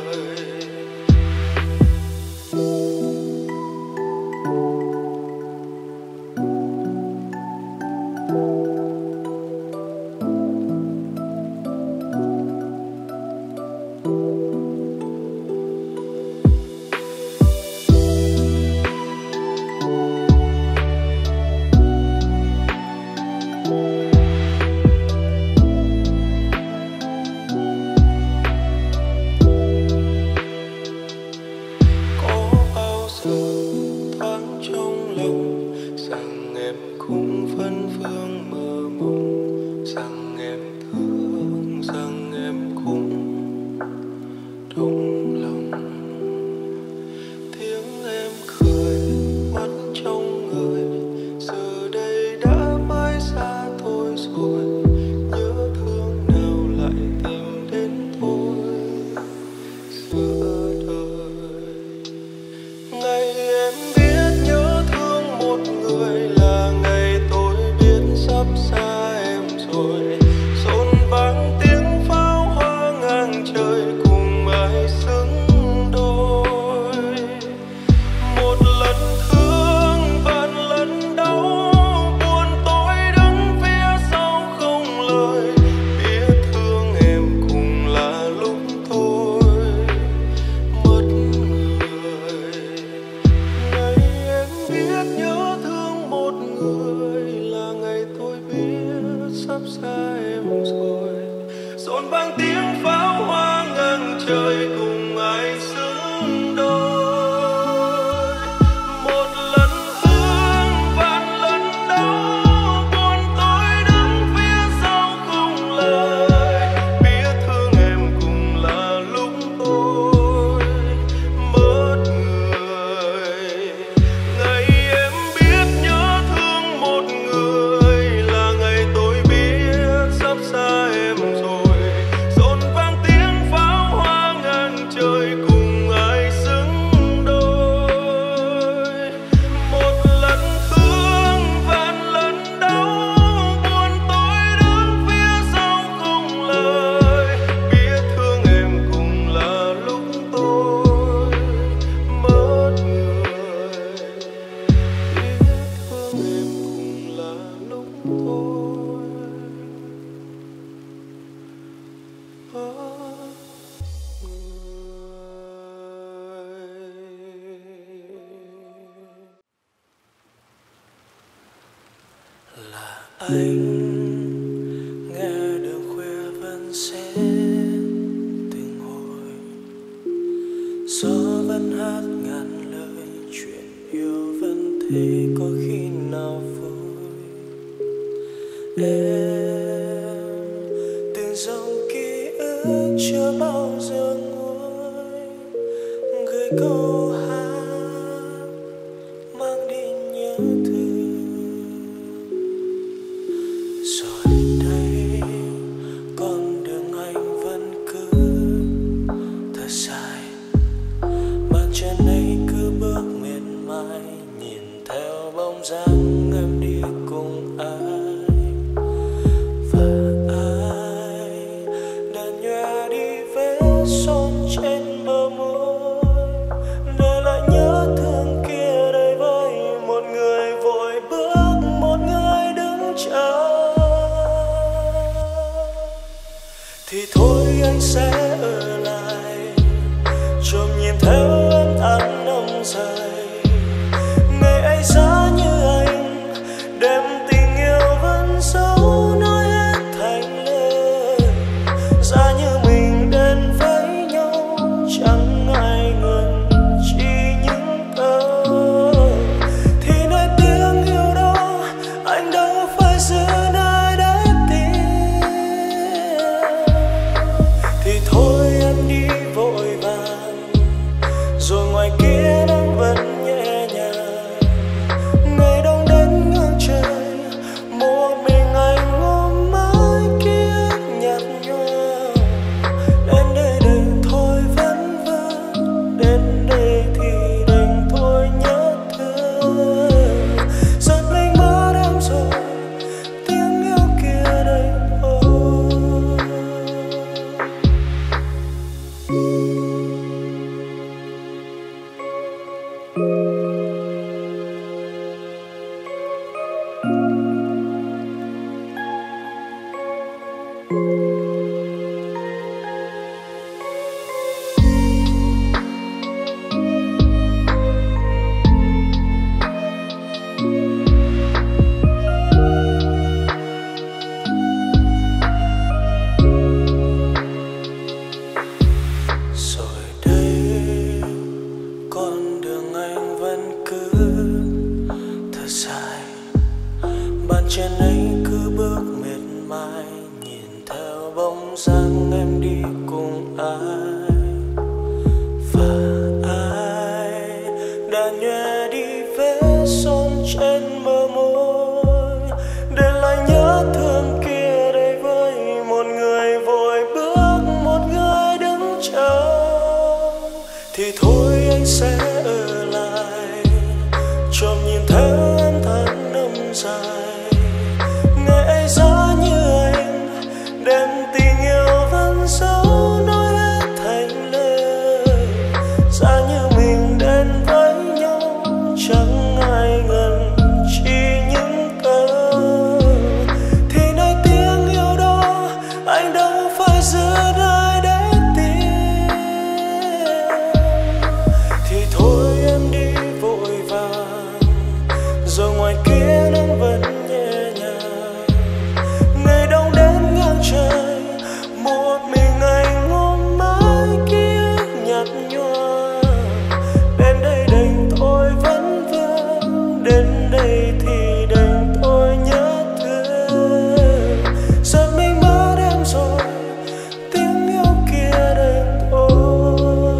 Có bao giờ thoáng trong lòng rằng em cũng vẫn vương mơ mộng, rằng em thương, rằng em cũng động lòng. Tiếng em cười mắt trong người giờ đây đã mãi xa tôi rồi, nhớ thương nào lại tìm đến tôi giữa đời. Ngày em biết nhớ thương một người là ngày tôi biết sắp xa em rồi, rộn vang tiếng pháo hoa ngang trời cùng ai xứng đôi. Một lần thương vạn lần đau, buồn tôi đứng phía sau không lời, biết thương em cùng là lúc tôi mất người. Ngày em biết nhớ thương một người là ngày tôi biết sắp xa em rồi, rộn vang tiếng pháo hoa ngang trời cùng ai xứng đôi. Một lần thương vạn lần đau, buồn tôi đứng phía sau không lời, biết thương em cùng là lúc tôi mất người. Ngày em biết nhớ thương một người là ngày tôi biết sắp xa em rồi, rộn vang tiếng pháo hoa ngang trời cùng ai xứng đôi. Một lần thương vạn lần đau, buồn tôi đứng phía sau không lời, biết thương em cùng là lúc tôi mất người, biết thương em cùng là lúc tôi mất người. Là anh nghe đường khuya vẫn sẽ từng hồi, gió vẫn hát ngàn lời, chuyện yêu vẫn thế có khi nào vui. Em từng dòng ký ức chưa bao giờ nguôi, gửi câu hát mang đi nhớ thương. Rồi đây con đường anh vẫn cứ thật dài, bàn chân ấy cứ bước miệt mài, nhìn theo bóng dáng em đi cùng ai. Và ai đã nhòe đi vết son trên bờ môi, để lại nhớ thương kia đây với một người vội bước, một người đứng chờ. Thì thôi anh sẽ ở lại, trộm nhìn theo em tháng năm dài. Ngày ấy giá như anh, đêm tình yêu vẫn giấu nói hết thành lời. Giá như mình đến với nhau lại. Và ai đã nhòe đi vết son trên bờ môi, để lại nhớ thương kia đây với một người vội bước, một người đứng chờ. Thì thôi anh sẽ ở lại, trộm nhìn theo em tháng năm dài. Ngày ấy giá như anh, đem tình yêu vẫn giấu nói hết thành lời. Giá như mình đến với nhau, chẳng ai ngần chỉ những câu. Thì nơi tiếng yêu đó, anh đâu phải giữ đời để tìm. Thì thôi em đi vội vàng, giờ ngoài kia nắng vẫn nhẹ nhàng. Ngày đông đến ngang trời, một mình anh ôm mãi ký ức nhạt nhòa. Đến đây đành thôi vẫn vương, đến đây thì đành thôi nhớ thương. Giật mình mất em rồi, tiếng yêu kia đành thôi.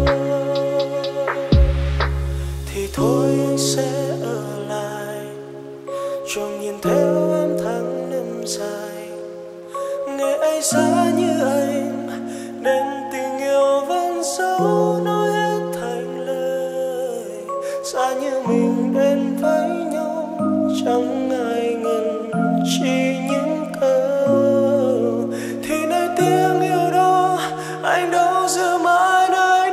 Thì thôi anh sẽ ở lại, trông nhìn theo em tháng năm dài. Ngày ấy giá như anh, nên tình yêu vẫn giấu nói hết thành lời. Giá như mình đến với nhau, chẳng ai ngần chỉ những câu. Thì nơi tiếng yêu đó, anh đâu giữ mãi nơi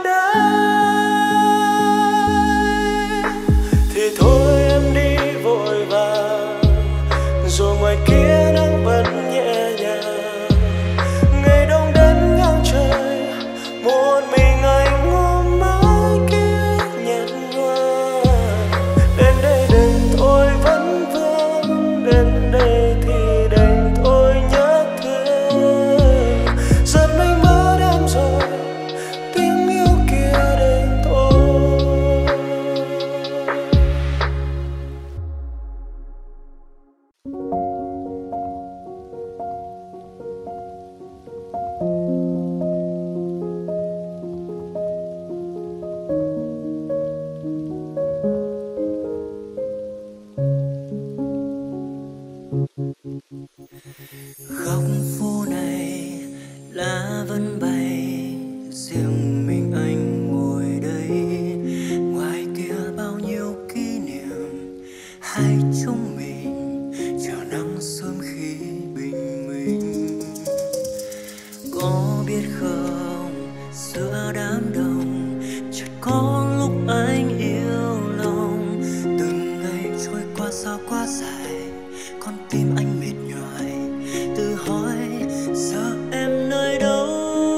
đây. Thì thôi em đi vội vàng, rồi ngoài kia nắng vẫn nhẹ nhàng. Ngày đông đến ngang trời, một mình anh ôm mãi ký ức nhạt nhòa. Đến đây đành thôi vẫn vương, đến đây thì đành thôi nhớ thương. Giật mình mất em rồi, tiếng yêu kia đành thôi. Góc phố này lá vẫn bay, riêng mình anh ngồi đây. Ngoài kia bao nhiêu kỷ niệm, hai chúng mình chờ nắng sớm khi bình minh. Có biết không, giữa đám đông chợt có lúc anh yêu lòng. Từng ngày trôi qua sao quá dài, con tim anh mệt nhoài tự hỏi giờ em nơi đâu.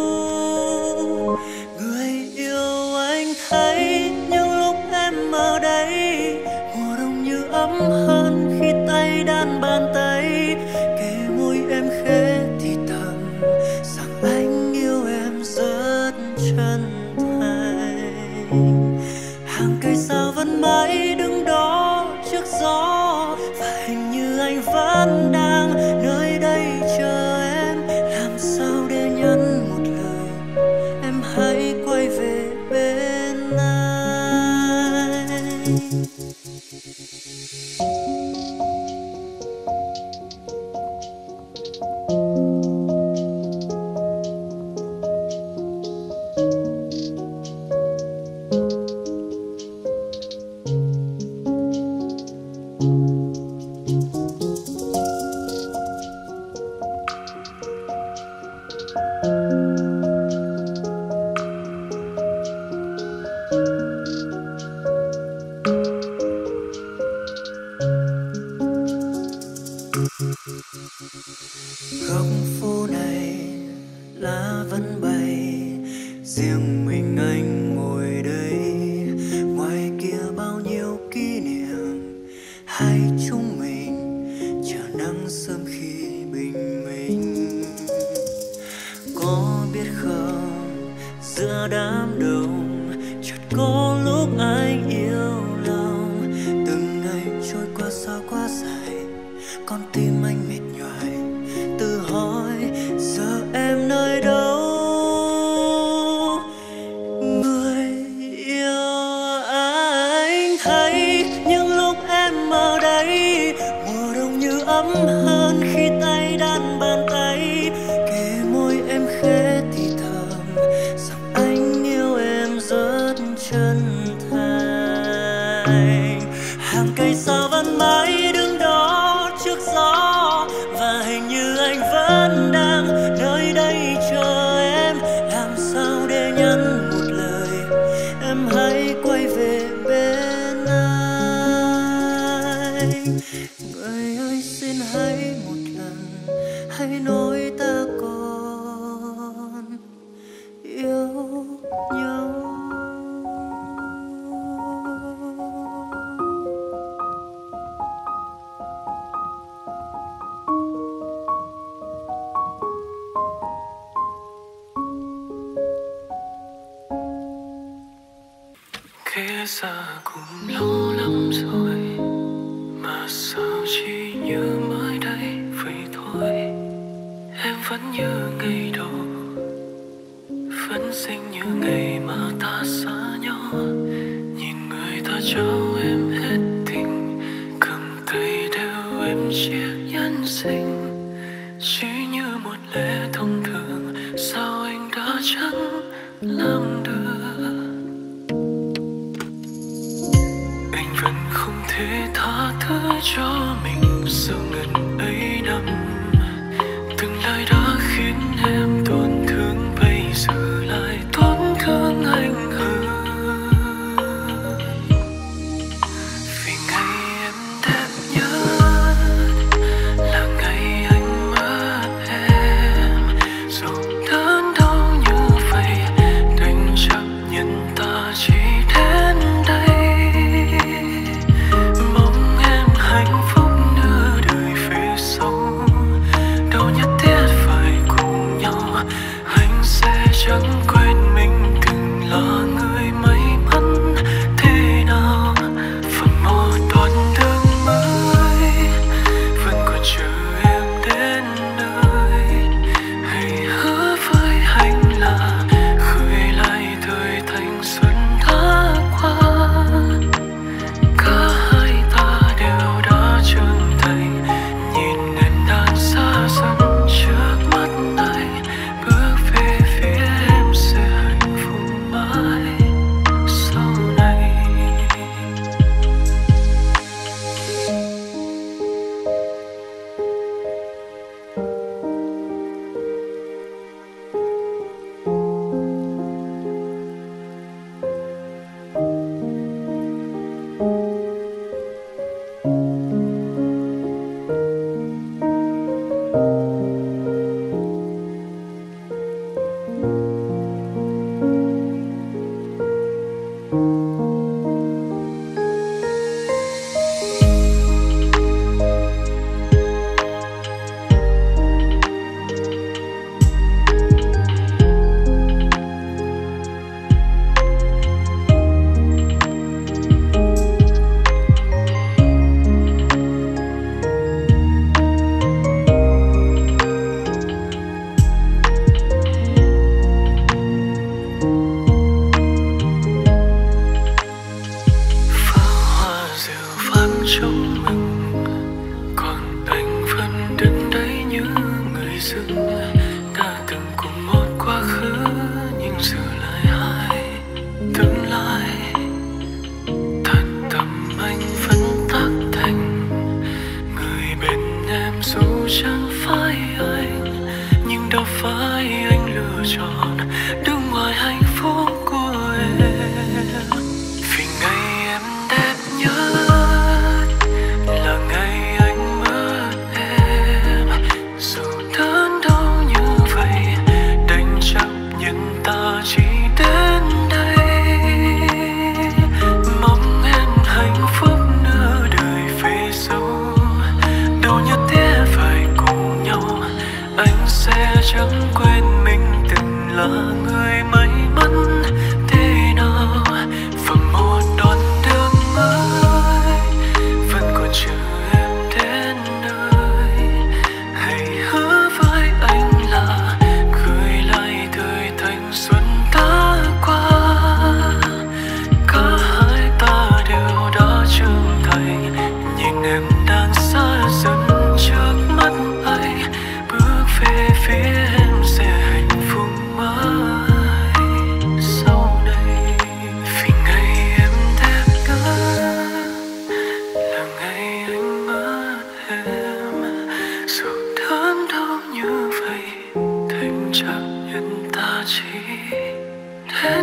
Người yêu anh thấy những lúc em ở đây, mùa đông như ấm hơn khi tay đan bàn tay. Kề môi em khẽ thì thầm rằng anh yêu em rất chân thành. Hàng cây sao vẫn mãi đứng đó trước gió, và hình như anh vẫn đang nơi đây chờ em. Làm sao để nhắn một lời, em hãy quay về bên anh. Góc phố này lá vẫn bay, riêng mình anh ngồi đây. Ngoài kia bao nhiêu kỷ niệm, hai chúng mình chờ nắng sớm khi bình minh. Có biết không, giữa đám đông chợt có lúc anh yêu lòng. Từng ngày trôi qua sao quá dài, con tim anh mệt nhoài tự hỏi giờ em nơi đâu. ấm hơn khi tay đan bàn tay, kề môi em khẽ thì thầm rằng anh yêu em rất chân thành. Hàng cây sao vẫn mãi đứng đó trước gió, và hình như anh vẫn đang nơi đây chờ em. Làm sao để nhắn một lời em hãy quay về bên anh. Người ơi xin hãy một lần hãy nói ta còn yêu nhau. Kể ra cũng lâu lắm rồi mà sao chỉ như mới đây vậy thôi. Em vẫn như ngày đầu, vẫn xinh như ngày mà ta xa nhau. Nhìn người ta trao em hết tình, cầm tay đeo em chiếc nhẫn xinh. Chỉ như một lẽ thông thường, sao anh đã chẳng làm được. Anh vẫn không thể tha thứ cho mình sau ngần ấy năm. Từng lời đã khiến em tổn thương, bây giờ lại tổn thương anh hơn. Vì ngày em đẹp nhất là ngày anh mất em. Dù đớn đau như vậy, đành chấp nhận ta chỉ đến đây. Mong em hạnh phúc nửa đời về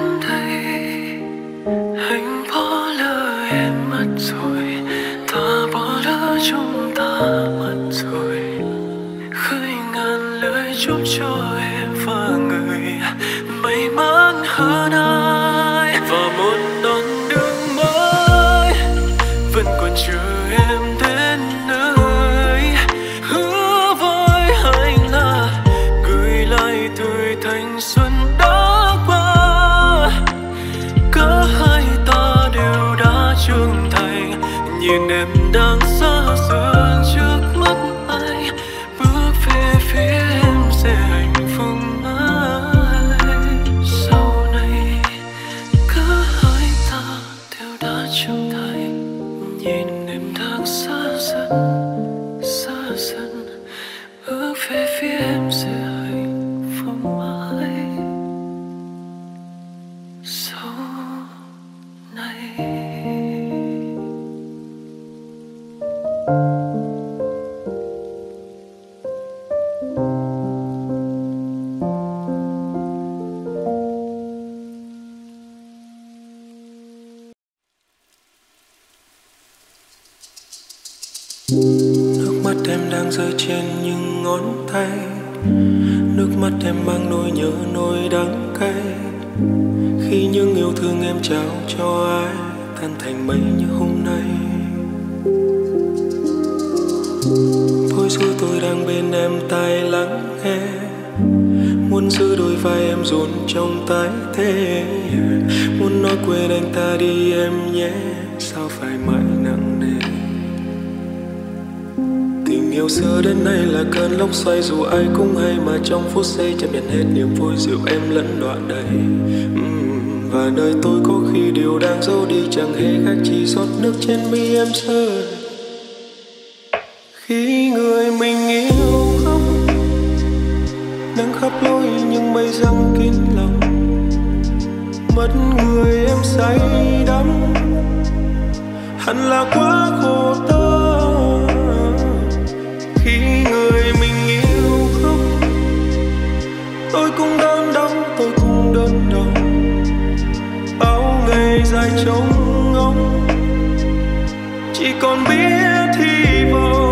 đến đây anh bỏ lỡ em mất rồi, ta bỏ lỡ chúng ta mất rồi, khơi ngàn lời chúc cho em và người may mắn hơn ai, và một đoạn đường mới vẫn còn chờ em đến nơi. Hứa với anh là gửi lại tuổi thanh xuân đã qua, cả hai ta đều đã trưởng thành, nhìn em đang xa dần trước mắt anh, bước về phía em sẽ hạnh phúc mãi. Sau này cả hai ta đều đã trưởng thành, nhìn em đang xa dần xa dần, bước về phía em sẽ hạnh phúc mãi. Sau này nước mắt em đang rơi trên những ngón tay, nước mắt em mang nỗi nhớ nỗi đắng cay, khi những yêu thương em trao cho ai tan thành mây như hôm nay. Thôi rồi tôi đang bên em tai lắng nghe, muốn giữ đôi vai em run trong tái thế, muốn nói quên anh ta đi em nhé, sao phải mãi nặng nề. Tình yêu xưa đến nay là cơn lốc xoay, dù ai cũng hay mà trong phút giây chấp nhận hết niềm vui dịu em lẫn đoạn đầy. uhm, Và nơi tôi có khi điều đang giấu đi chẳng hề khác, chỉ giọt nước trên mi em rơi. Khi người mình yêu khóc, nắng khắp lối nhưng mây giăng kín lòng, mất người em say đắm, hẳn là quá khổ tâm. Khi người mình yêu khóc, tôi cũng đớn đau, tôi cũng đớn đau, bao ngày dài trống ngóng, chỉ còn biết hy vọng.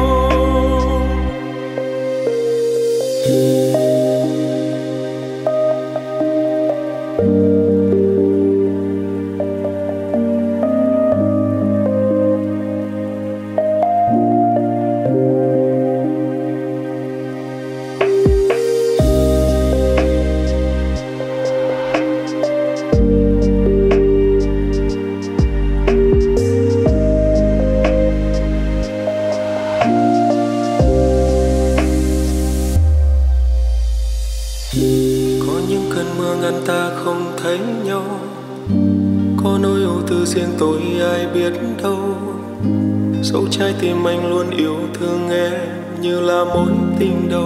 Riêng tôi ai biết đâu, dẫu trái tim anh luôn yêu thương em như là mối tình đầu.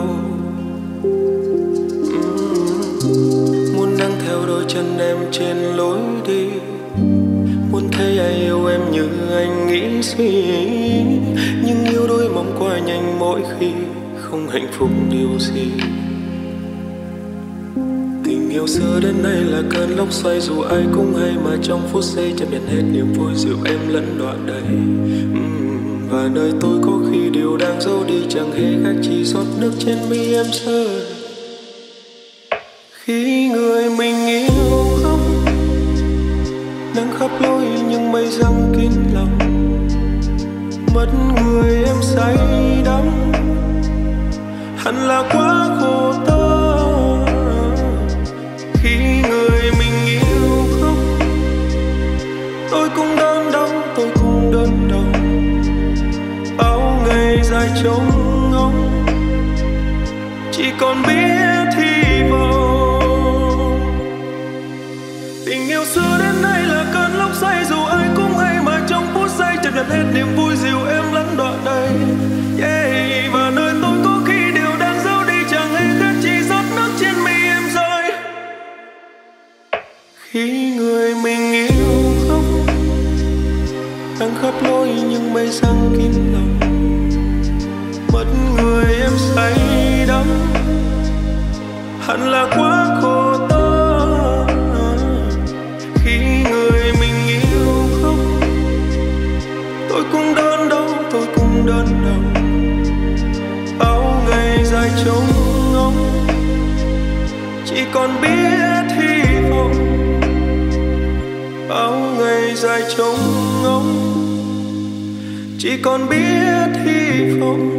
uhm, Muốn nắng theo đôi chân em trên lối đi, muốn thấy ai yêu em như anh nghĩ suy, nhưng yêu đôi mong qua nhanh mỗi khi không hạnh phúc điều gì. Yêu xưa đến nay là cơn lốc xoay, dù ai cũng hay mà trong phút giây chấp nhận hết niềm vui dịu em lẫn đoạn đầy. uhm, Và nơi tôi có khi điều đang giấu đi chẳng hề khác, chỉ giọt nước trên mi em rơi. Khi người mình yêu khóc, nắng khắp lối nhưng mây giăng kín lòng, mất người em say đắm, hẳn là quá khổ tâm. Khi người mình yêu khóc, tôi cũng đớn đau, tôi cũng đớn đau, bao ngày dài trống ngóng, chỉ còn biết hy vọng. Tình yêu xưa đến nay là cơn lốc xoay, dù ai cũng hay mà trong phút giây chấp nhận hết niềm vui dịu em lẫn đoạn đầy. Yeah. Và nơi tôi có khi điều đang giấu đi chẳng hề khác, chỉ giọt nước trên mi em rơi. Khi người mình yêu khóc, nắng khắp lối nhưng mây giăng kín lòng, mất người em say đắm, hẳn là quá khổ tâm. dài trống ngóng, chỉ còn biết hy vọng.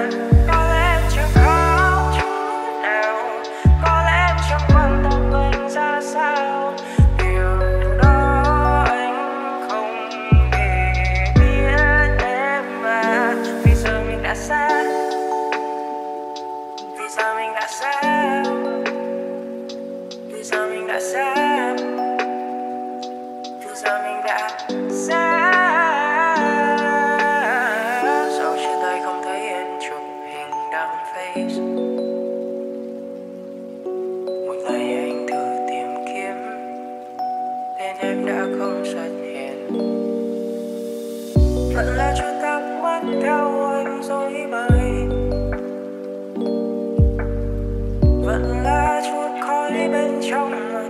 Có lẽ em chẳng quan tâm anh vẫn là chuyện thắc mắc theo anh dối bời, vẫn là chút khói bên trong